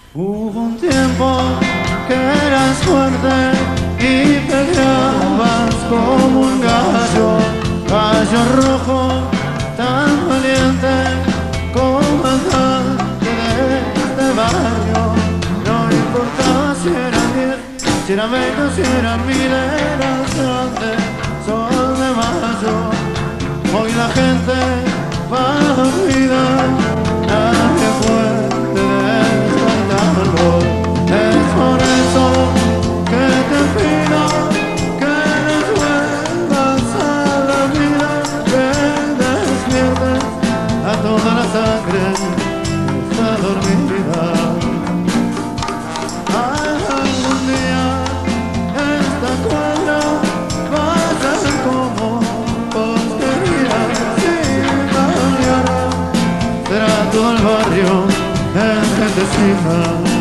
Hubo un tiempo que eras fuerte y peleabas como un gallo, gallo rojo, tan valiente, comandante de este barrio. No importaba si eran 10, si eran 20, si eran 1000, eras grande, sol de mayo. Hoy la gente va a la vida, nadie puede despertarlo. Es por eso que te pido que nos vuelvas a la vida, que despiertes a toda la sangre que está dormida. Algún día esta cuadra va a ser como vos querías, y mañana será todo el barrio en gentecita.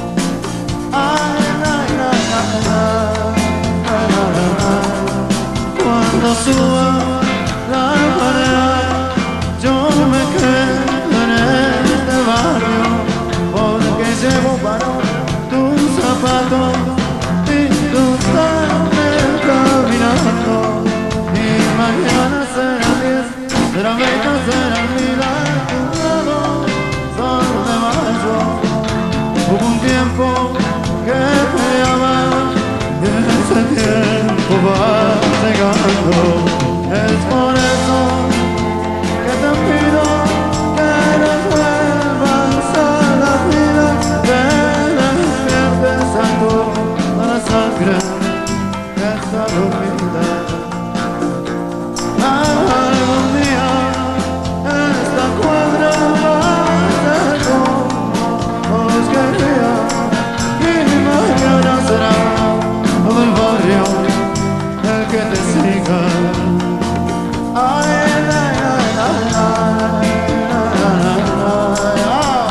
Cuando suba la marea, yo me quedo en este barrio, porque llevo varón tus zapatos y tu tarde caminando. Y mañana será 10, será 20, será 1000 a tu lado, sol de mayo. Hubo un tiempo que peleaba y ese tiempo va llegando. Es por eso que te pido que nos vuelvas a la vida, que despiertes a toda la sangre que está dormida. Algún día esta cuadra va a ser como vos querías, y mañana será todo el barrio el que te siga. Ay, ay, ay, ay, ay, ay, ay, ay.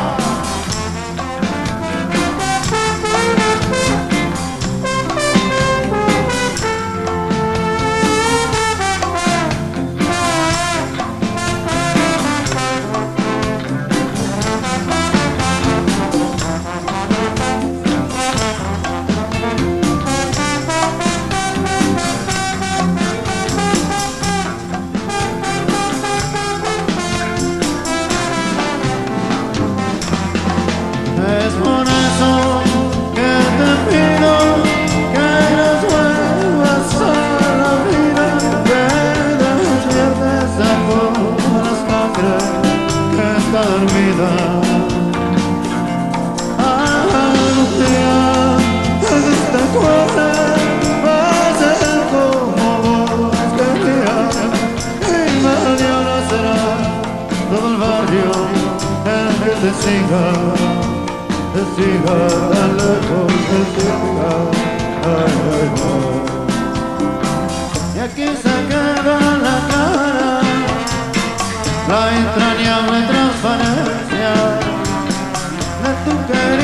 Es por eso que te pido que nos vuelvas a la vida, que despiertes a toda la sangre que está dormida. Algún día esta cuadra va a ser como vos querías, y mañana será todo el barrio el que te siga. Te siga tan lejos, te siga, ay, ay, ay. Y aquí se queda la cara, la entrañable transparencia de tu querer.